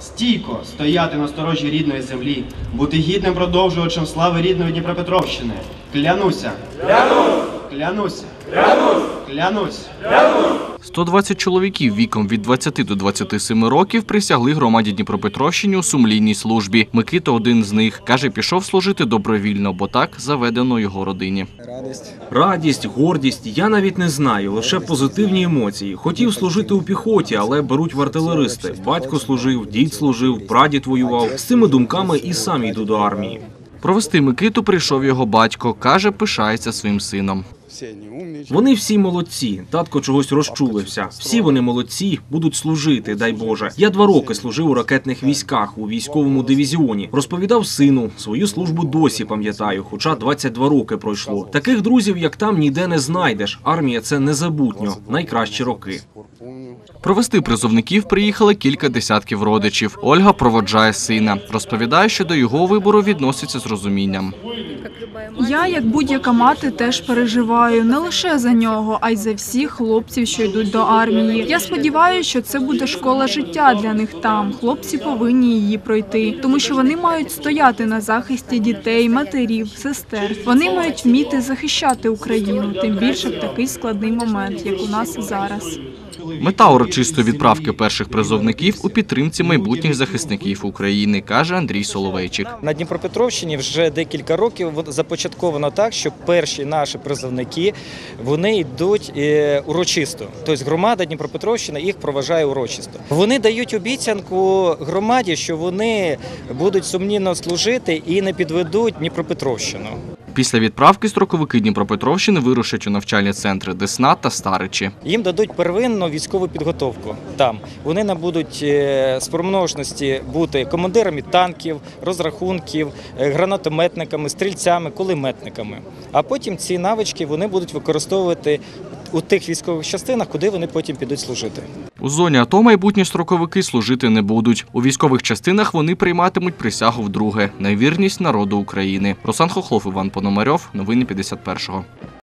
стійко стояти на сторожі рідної землі, бути гідним продовжувачем слави рідної Дніпропетровщини. Клянуся! Клянусь! Клянуся! Клянусь! Клянусь! Клянусь! 120 чоловіків віком від 20 до 27 років присягли громаді Дніпропетровщини у сумлінній службі. Микита один з них. Каже, пішов служити добровільно, бо так заведено його родині. Радість, гордість, я навіть не знаю, лише позитивні емоції. Хотів служити у піхоті, але беруть в артилеристи. Батько служив, дід служив, прадід воював. З цими думками і сам йду до армії. Провести Микиту прийшов його батько. Каже, пишається своїм сином. Вони всі молодці, татко чогось розчулився. Всі вони молодці, будуть служити, дай Боже. Я 2 роки служив у ракетних військах, у військовому дивізіоні. Розповідав сину, свою службу досі пам'ятаю, хоча 22 роки пройшло. Таких друзів, як там, ніде не знайдеш. Армія – це незабутньо, найкращі роки. Провести призовників приїхали кілька десятків родичів. Ольга проводжає сина. Розповідає, що до його вибору відноситься з розумінням. Я, як будь-яка мати, теж переживаю не лише за нього, а й за всіх хлопців, що йдуть до армії. Я сподіваюся, що це буде школа життя для них там. Хлопці повинні її пройти, тому що вони мають стояти на захисті дітей, матерів, сестер. Вони мають вміти захищати Україну, тим більше в такий складний момент, як у нас зараз. Мета урочистої відправки перших призовників у підтримці майбутніх захисників України, каже Андрій Соловейчик. На Дніпропетровщині вже декілька років започатковано так, що перші наші призовники, вони йдуть урочисто. Тобто громада Дніпропетровщини їх проважає урочисто. Вони дають обіцянку громаді, що вони будуть сумлінно служити і не підведуть Дніпропетровщину. Після відправки строковики Дніпропетровщини вирушать у навчальні центри Десна та Старичі. Їм дадуть первинну військову підготовку там. Вони набудуть спроможності бути командирами танків, розрахунків, гранатометниками, стрільцями, кулеметниками. А потім ці навички вони будуть використовувати у тих військових частинах, куди вони потім підуть служити. У зоні АТО майбутні строковики служити не будуть. У військових частинах вони прийматимуть присягу вдруге – на вірність народу України. Руслан Хохлов, Іван Пономарьов. Новини 51-го.